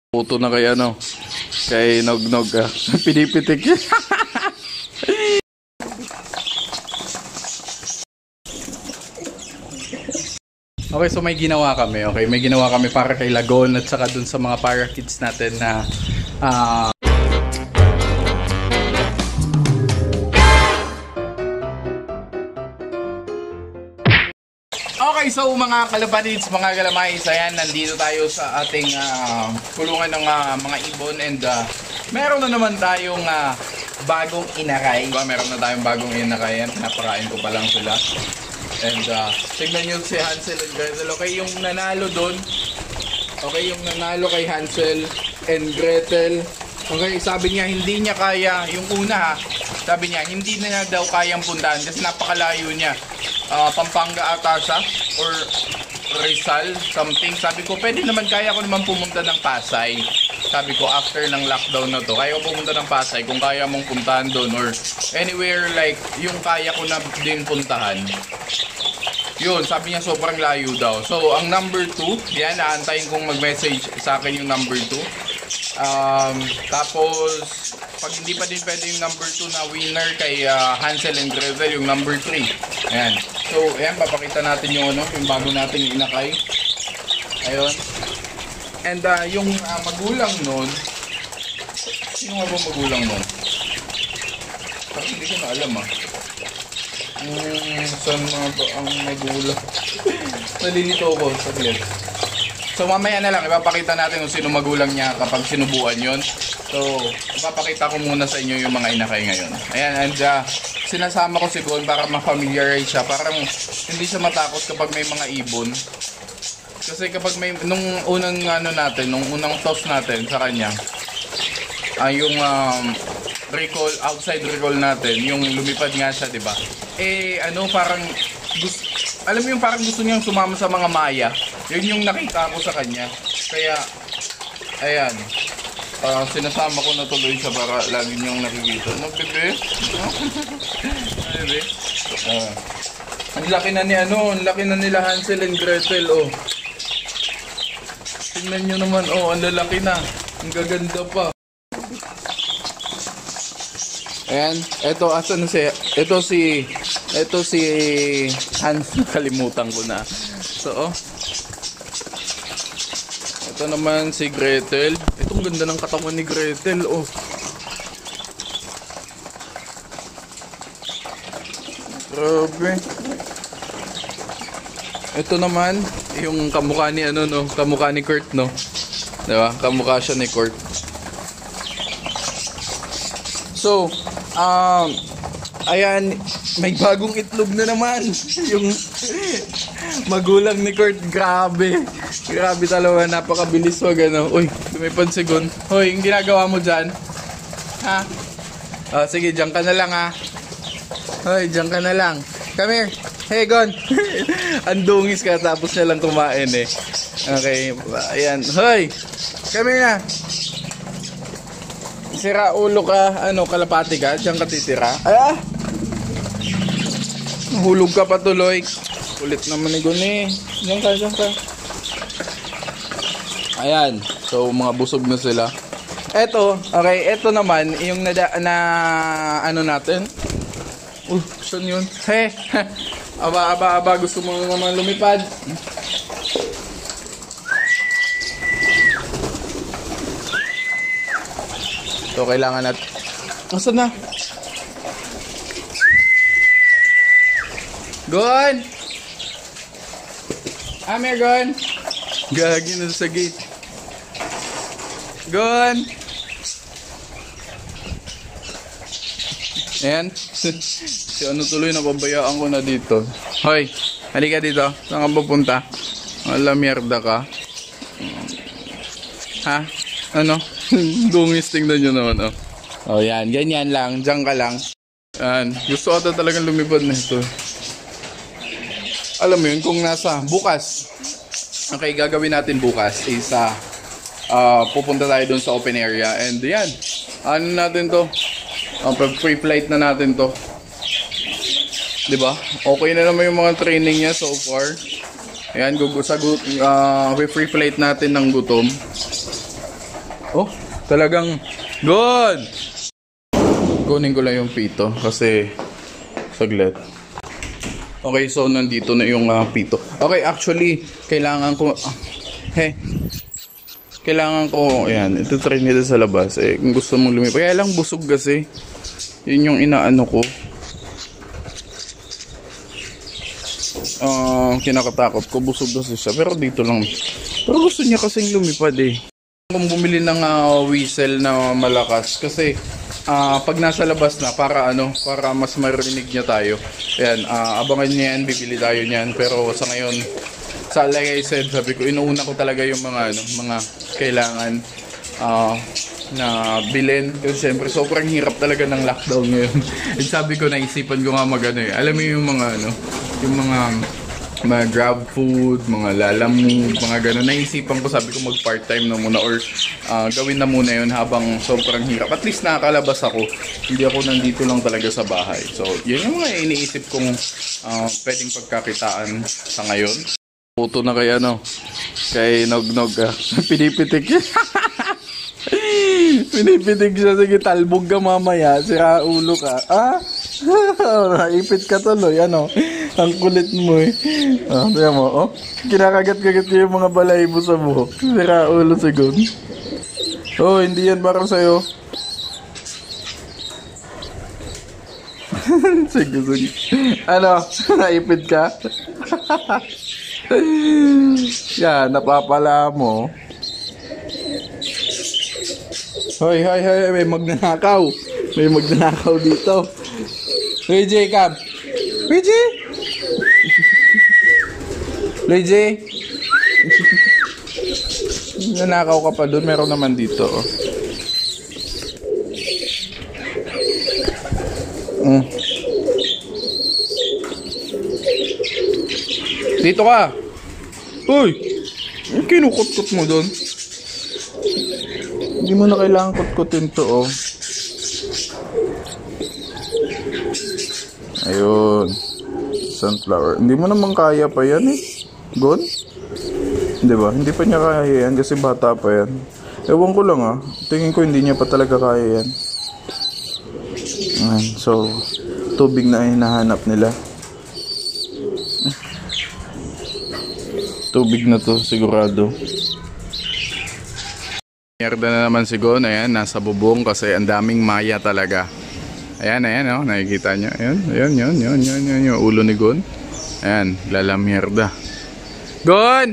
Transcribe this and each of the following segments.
Puto na kay ano, kay Nognog pinipitik niya. Okay, so may ginawa kami. Okay, may ginawa kami para kay Lagon at saka dun sa mga para kids natin na okay, so mga kalapatids, mga galamais, ayan, nandito tayo sa ating kulungan ng mga ibon and meron na naman tayong bagong inakay. Meron na tayong bagong inakay, yan, pinapakain ko pa lang sila. And tignan nyo si Hansel and Gretel. Okay, yung nanalo doon, okay, yung nanalo kay Hansel and Gretel, okay, sabi niya hindi niya kaya, yung una sabi niya hindi na daw kayang puntahan kasi napakalayo niya. Pampanga ata siya or Rizal, something. Sabi ko, pwede naman, kaya ko naman pumunta ng Pasay. Sabi ko, after ng lockdown na to, kaya ko pumunta ng Pasay kung kaya mong puntahan doon or anywhere like yung kaya ko na din puntahan. Yun, sabi niya sobrang layo daw. So, ang number 2, yan, naantayin kong mag-message sa akin yung number 2. Tapos, pag hindi pa din pwede yung number 2 na winner kay Hansel and Gretel, yung number 3. Ayan. So, ayan, papakita natin yung ano, yung bago natin inakay. Ayun. And yung magulang nun, sino nga ba magulang nun? Parang hindi ko na alam saan nga ba ang magulang? Nalilito ko, saglit. So mamaya na lang, ipapakita natin kung sino magulang niya kapag sinubuan yon. So, ipapakita ko muna sa inyo yung mga inakay ngayon. Ayan, and sinasama ko si Gon para ma-familiarize siya. Parang hindi siya matakot kapag may mga ibon. Kasi kapag may, nung unang ano natin, nung unang toss natin sa kanya, yung recall, outside recall natin, yung lumipad nga siya, di ba? Parang alam mo yung parang gusto niyang sumama sa mga maya. Yun yung nakita ko sa kanya. Kaya, ayan. Sinasama ko na tuloy siya para lagi niyong nakikita. Ano, bebe? Bebe? Ang laki na ni ang laki na nila Hansel and Gretel, oh. Tingnan nyo naman, oh, ang lalaki na. Ang gaganda pa. Ayan, ito si Hans, kalimutan ko na. So, ito naman si Gretel. Itong ganda ng katawan ni Gretel, oh. Grabe. Ito naman yung kamukha ni kamukha ni Kurt, no. 'Di ba? Kamukha siya ni Kurt. So, ayan, may bagong itlog na naman. Yung magulang ni Kurt, grabe. Grabe talaga, napakabilis wag ano. Uy, lumipad si Gon. Hoy, yung ginagawa mo dyan? Ha? Sige, dyan ka na lang ha. Hoy, dyan ka na lang. Come here. Hey, Gon. Andungis ka, tapos niya lang kumain eh. Okay, ayan. Hoy, come here na. Sira ulo ka, kalapati ka, diyan ka titira. Hulog ka patuloy. Kulit naman ni Gon eh. Diyan ka. Ayan, so mga busog na sila. Eto naman, yung natin. Saan yun? Hey, aba, gusto mo naman lumipad? So, kailangan natin. Asan na? Gon! Amer, Gon! Gagi na sa gate. Gon! Ayan. Si tuloy, nababayaan ko na dito. Hoy, halika dito. Saan ka pupunta? Wala, mierda ka. Ha? Dungis, tingnan nyo naman, oh. Oh, yan. Ganyan lang. Diyan ka lang. Yan. Gusto ata talagang lumipad na ito. Alam mo yun, kung nasa bukas. Okay, gagawin natin bukas is pupunta tayo dun sa open area. And yan. Natin to? Free flight na natin to. Diba? Okay na naman yung mga training niya so far. Ayan, free flight natin ng gutom. Oh, talagang good! Kunin ko lang yung pito kasi saglit. Okay, so nandito na yung pito. Okay, actually, kailangan ko... kailangan ko, ayan, ito try nila sa labas. Kung gusto mong lumipat. Kaya lang busog kasi. Yun yung inaano ko. Kinakatakot ko, busog kasi siya. Pero dito lang. Pero gusto niya kasing lumipad Kung bumili ng whistle na malakas kasi pag nasa labas na para mas marinig niya tayo. Ayan, abangan niya yan, bibili tayo niyan. Pero sa ngayon, like I said, sabi ko inuuna ko talaga yung mga kailangan na bilhin. Kasi siyempre sobrang hirap talaga ng lockdown ngayon. And sabi ko, naisipan ko nga alam mo yung yung mga grab food, mga lalamove, mga gano'n. Naisipan ko, sabi ko mag part-time na muna or gawin na muna yun habang sobrang hirap. At least nakakalabas ako. Hindi ako nandito lang talaga sa bahay. So, yun yung mga iniisip kong pwedeng pagkakitaan sa ngayon. Puto na kay kay Nognog pinipitik pinipitik siya. Sige, talbog ka mamaya, sira ulo ka. Naipit ka tuloy, ang kulit mo tingnan mo, kinakagat-kagat yung mga balahibo sa buhok. Sira ulo siguro. Hindi yan para sa'yo. Sige. Naipit ka? Yan, napapala mo. Hoy, may magnanakaw. May magnanakaw dito. Hoy, Jacob. Hoy, J. Hoy, J. Nanakaw ka pa doon. Meron naman dito. Dito ka. Uy, kinukot-kot mo doon. Hindi mo na kailangan kutkutin to, Ayun. Sunflower. Hindi mo naman kaya pa yan Gon? Hindi ba? Hindi pa niya kaya yan kasi bata pa yan. Ewan ko lang Tingin ko hindi niya pa talaga kaya yan. So, tubig na hinahanap nila. Tubig na to sigurado. Mierda na naman si Gon. Ayan, nasa bubong kasi ang daming maya talaga. Ayan, nakikita nyo. Ayan, yung ulo ni Gon. Ayan, lalamierda. Gon!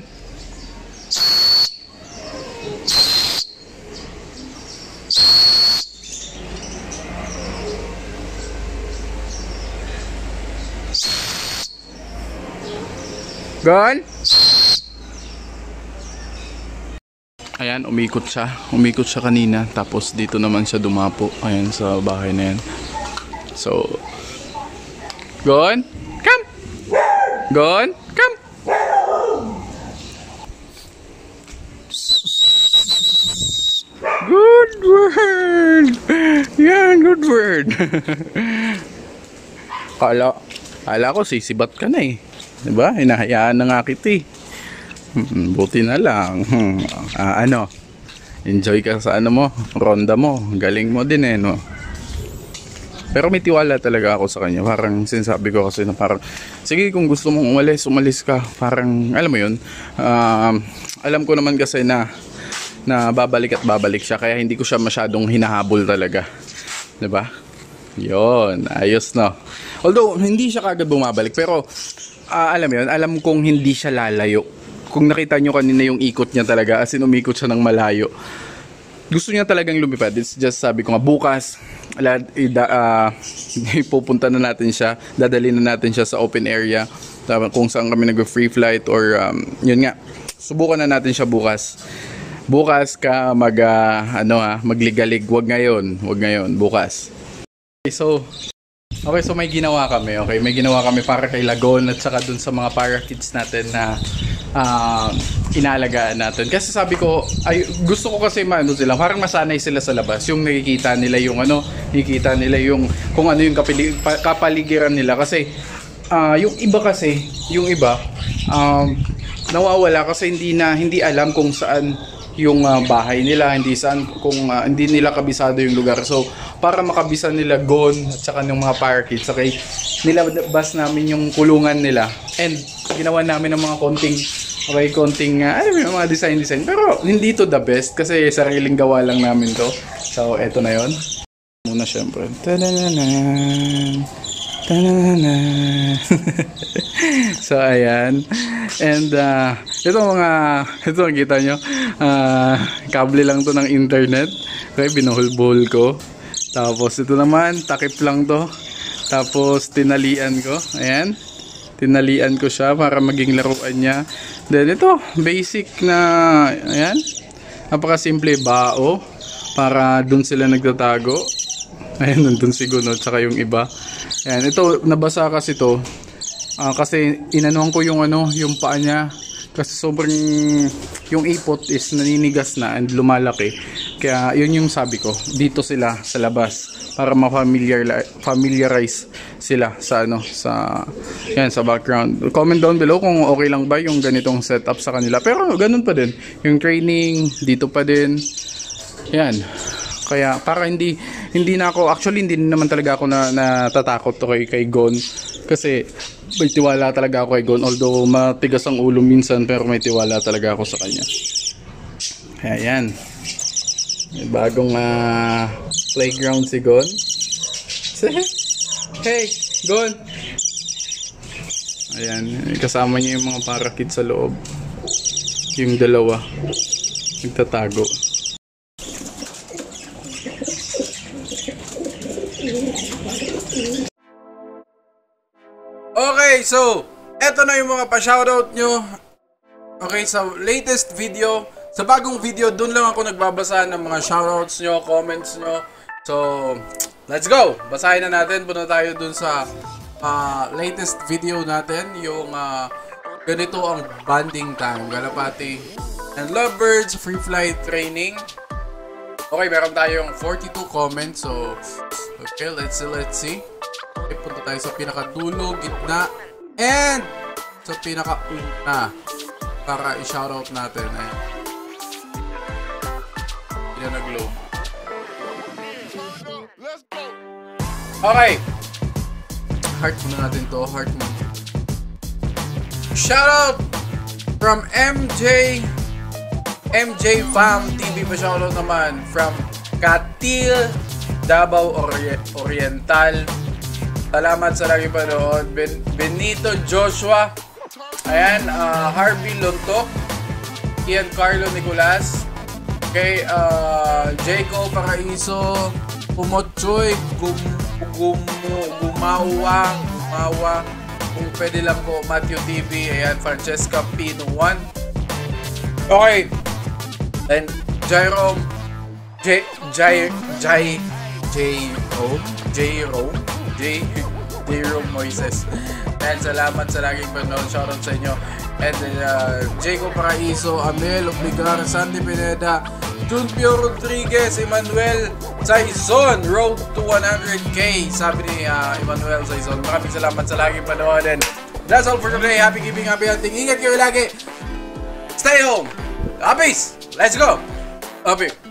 Gon! Ayan, umikot siya. Umikot siya kanina. Tapos dito naman siya dumapo. Ayan, sa bahay na yan. So, Gon! Come! Gon! Come! Good word! Yan, good word. Kala ko sisibat ka na Diba? Hinahayaan na nga kita Buti na lang. Enjoy ka sa mo, ronda mo. Galing mo din no. Pero may tiwala talaga ako sa kanya. Parang sinasabi ko kasi na parang, sige kung gusto mong umalis ka. Parang, alam mo yun, alam ko naman kasi na babalik at babalik siya. Kaya hindi ko siya masyadong hinahabol talaga. Diba? Yun, ayos no. Although, hindi siya kagad bumabalik. Pero, alam mo yun, alam kong hindi siya lalayo. Kung nakita nyo kanina yung ikot niya talaga, as in umikot siya ng malayo. Gusto niya talagang lumipad. It's just sabi ko nga, bukas, ipupunta na natin siya, dadalhin na natin siya sa open area, kung saan kami nag-free flight or yun nga, subukan na natin siya bukas. Bukas ka magligalig, wag ngayon, bukas. Okay, so may ginawa kami. Okay, may ginawa kami para kay Lagon at saka dun sa mga parakeets natin na inaalagaan natin. Kasi sabi ko, gusto ko kasi sila, parang masanay sila sa labas. Yung nakikita nila yung kung ano yung kapaligiran nila. Kasi yung iba nawawala kasi hindi alam kung saan yung bahay nila, hindi nila kabisado yung lugar. So para makabisa nila Gon at saka ng mga parakeets, okay, nilabas namin yung kulungan nila and ginawa namin ng mga konting mga design, pero hindi to the best kasi sariling gawa lang namin to. So eto na yon muna, syempre. So ayan, and ito kita nyo, kable lang to ng internet, okay, binuhol-buhol ko. Tapos ito naman, takip lang to, tapos tinalian ko, ayan, tinalian ko siya para maging laruan niya. Then ito, basic na, ayan, napakasimple, bao, para dun sila nagtatago. Ayan, nandun si Gunot, saka yung iba. Ayan, ito, nabasa kasi to. Kasi inanuhan ko yung paa niya. Kasi sobrang, yung ipot is naninigas na and lumalaki. Kaya yun yung sabi ko, dito sila sa labas. Para ma-familiarize sila sa sa background. Comment down below kung okay lang ba yung ganitong setup sa kanila. Pero ganun pa din. Yung training, dito pa din. Yan. Kaya para hindi na ako, actually hindi naman talaga ako natatakot kay Gon, kasi may tiwala talaga ako kay Gon, although matigas ang ulo minsan, pero may tiwala talaga ako sa kanya. Kaya yan, may bagong playground si Gon. Hey Gon, ayan, kasama niya yung mga parakeets sa loob, yung dalawa nagtatago. Okay, so eto na yung mga pa-shoutout nyo. Okay, sa latest video, sa bagong video, dun lang ako nagbabasa ng mga shoutouts nyo, comments nyo. So, let's go! Basahin na natin. Punta tayo dun sa latest video natin, yung ganito ang bonding time, Galapati and Lovebirds free flight training. Okay, meron tayong 42 comments. So, okay, let's see. Okay, punta tayo sa pinakadulo, gitna, and sa pinakauna para i-shoutout natin. Ayan. Hindi na nag-load. Okay. Heart muna natin to. Heart muna. Shoutout from MJ Fam TV pa, shoutout naman from Katil, Davao Oriental. Salamat sa lagi panood. Benito Joshua, ayan, Harvey Lontok, Ian Carlo Nicolas, kay Jaco Paraiso, Pumotchoy, Gumawa, kung pwede lang po, Matthew TV, ayan, Francesca Pinuan. Okay, and Jerome Moises. And salamat sa laging panood. Shoutout sa inyo. And Jaco Paraiso, Amel Obligar, Sandy Pineda, Junpio Rodriguez, Emmanuel Saizon, Road to 100k. Sabi ni Emmanuel Saizon. Maraming salamat sa laging panood. And that's all for today. Happy giving, happy hunting. Ingat kayo lagi. Stay home. Peace. Let's go. Happy.